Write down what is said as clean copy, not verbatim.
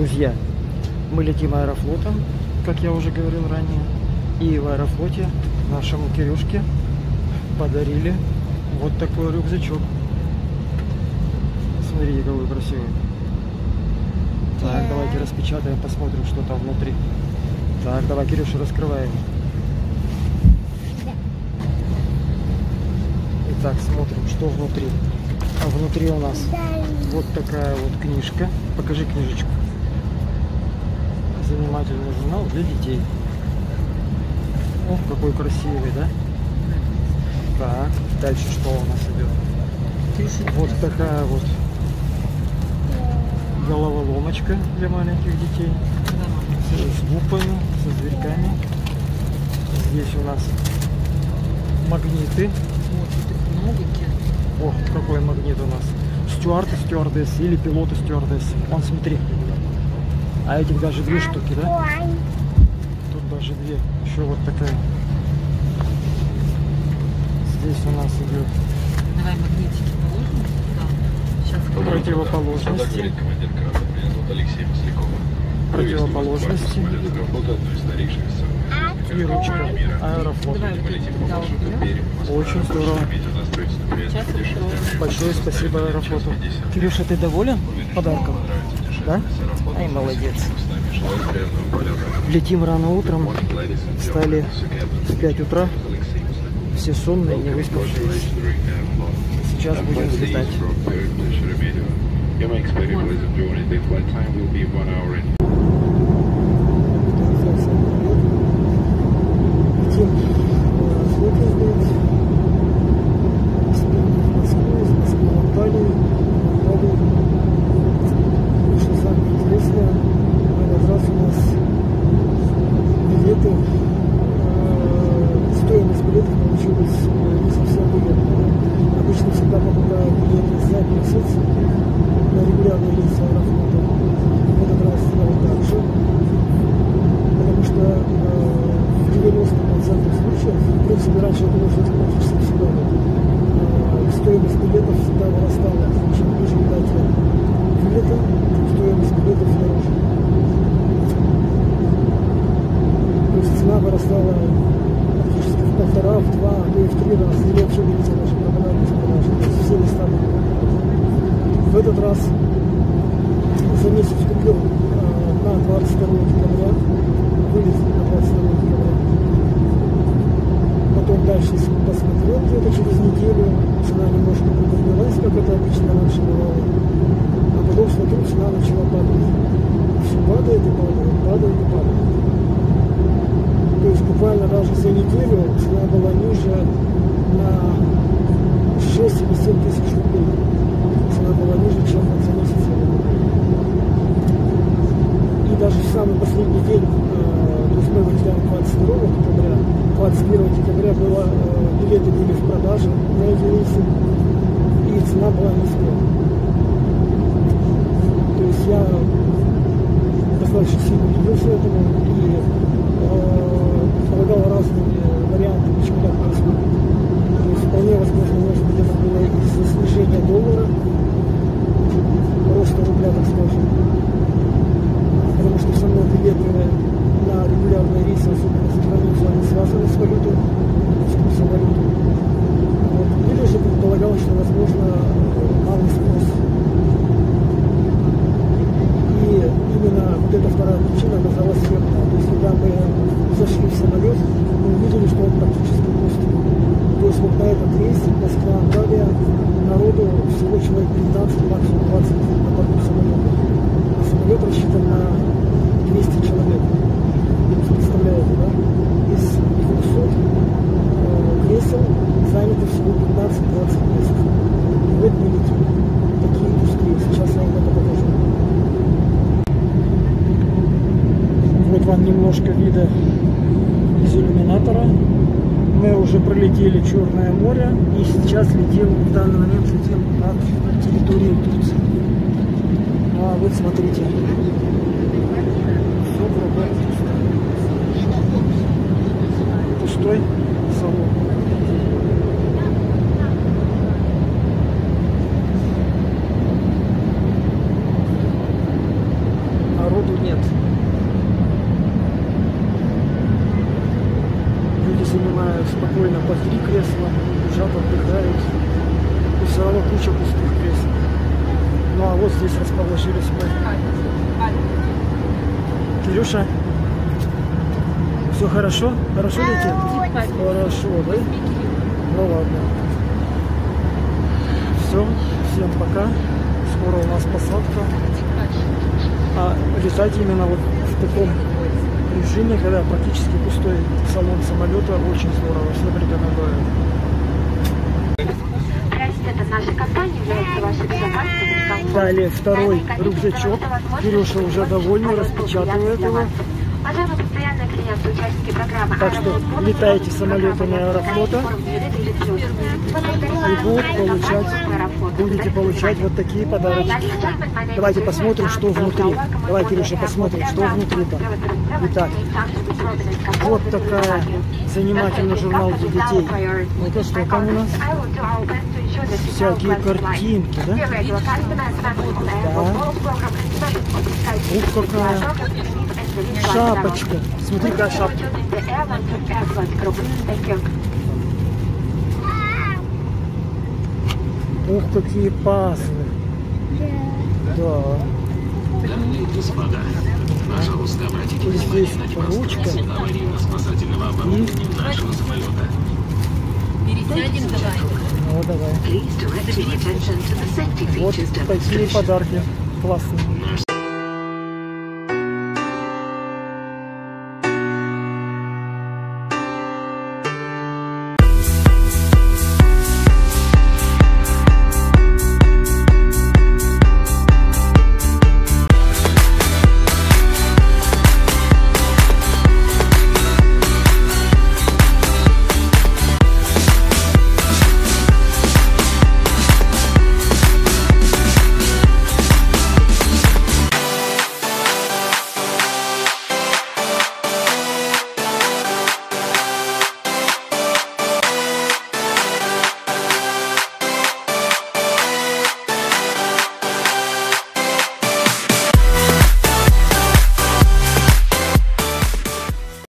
Друзья, мы летим Аэрофлотом, как я уже говорил ранее. И в Аэрофлоте нашему Кирюшке подарили вот такой рюкзачок. Смотрите, какой красивый. Так, давайте распечатаем, посмотрим, что там внутри. Так, давай, Кирюша, раскрываем. Итак, смотрим, что внутри. А внутри у нас вот такая вот книжка. Покажи книжечку. Занимательный журнал для детей. О, какой красивый, да? Так, дальше что у нас идет? Вот такая вот головоломочка для маленьких детей. С буквами, со зверьками. Здесь у нас магниты. О, какой магнит у нас. Стюарды, стюардесс или пилоты, стюардесс. Вон, смотри. А этих даже две штуки, да? Тут даже две. Еще вот такая. Здесь у нас идет. Давай магнитики положим. Да. Сейчас Противоположности. Противоположности. И ручка. Аэрофлот. Очень здорово. Большое спасибо Аэрофлоту. Кирюша, ты доволен подарком? Да? Ай, молодец. Летим рано утром. Встали в 5 утра. Все сонные, не выспавшиеся. Сейчас будем взлетать. Стоимость билетов получилась не совсем выгодной. Обычно всегда покупаю билеты за месяц на регулярные рейсы Аэрофлота. В этот раз сделал так же, потому что в 90% случаев, в принципе, раньше я думал, что это практически всегда стоимость билетов всегда вырастала. Чем ближе к дате билета, тем стоимость билетов дороже. То есть цена вырастала в полтора, в два, а то и в 3 раза. Или вообще вылетела даже пропадали из продажи. То есть все места были. В этот раз за месяц купил на 22 декабря. Вылез на 22 декабря. Потом дальше посмотрел где-то через неделю. Цена немножко поднялась, как это обычно раньше бывало. А потом смотрю, цена начала падать. Все падает и падает, падает и падает. То есть буквально даже за неделю цена была ниже на 6 или 7 тысяч рублей. Цена была ниже, чем за месяц. И даже в самый последний день, то есть мы вылетаем 22 декабря, 21 декабря билеты были в продаже на эти рейсы, и цена была низкая. То есть я достаточно сильно удивился этому и предлагал разные варианты, почему так происходит. То есть вполне возможно, может быть, это было из-за снижения доллара, роста рубля, так скажем. Потому что все равно билеты на регулярные рейсы, особенно за границу, они связаны с валютой, с курсом валюты. Вот. Или же предполагалось, что, возможно, малый спрос. И именно вот эта вторая причина оказалась верной. То есть, когда мы зашли в самолет, мы увидели, что он практически пустой. То есть вот на этот рейс Москва-Анталия народу всего человек 15, максимум 20 на борту самолета. А самолет рассчитан на 200 человек. Представляете, да? Из 200 кресел занято всего 15-20 мест. И вот мы летим. Такие пустые. Сейчас я вам это покажу. Вот вам немножко вида из иллюминатора. Мы уже пролетели Черное море и сейчас летим, в данный момент летим над территорией Турции. А вот смотрите. Все кругом пустой салон. Народ куча пустых кресел. Ну а вот здесь расположились мы. Кирюша, все хорошо? Хорошо летит? Хорошо, да? Ну ладно. Все, всем пока. Скоро у нас посадка. А летать именно вот в таком режиме, когда практически пустой салон самолета, очень здорово. Всем рекомендую. Далее второй рюкзачок. Кирюша уже довольный, распечатывает его. Так что летаете самолетами Аэрофлота и будете получать вот такие подарочки. Давайте посмотрим, что внутри. Давай, Кирюша, посмотрим, что внутри-то. Итак, вот такая занимательный журнал для детей. Ну-ка, что там у нас? Всякие картинки, да? Да. Ух, какая шапочка. Смотри, какая шапка. Ух, какие пазлы. Да. Дамы и господа, пожалуйста, обратите Здесь внимание на ручка аварийно-спасательного оборудования нашего самолета. Пересядем, давай. Ну, давай. Вот такие подарки классные.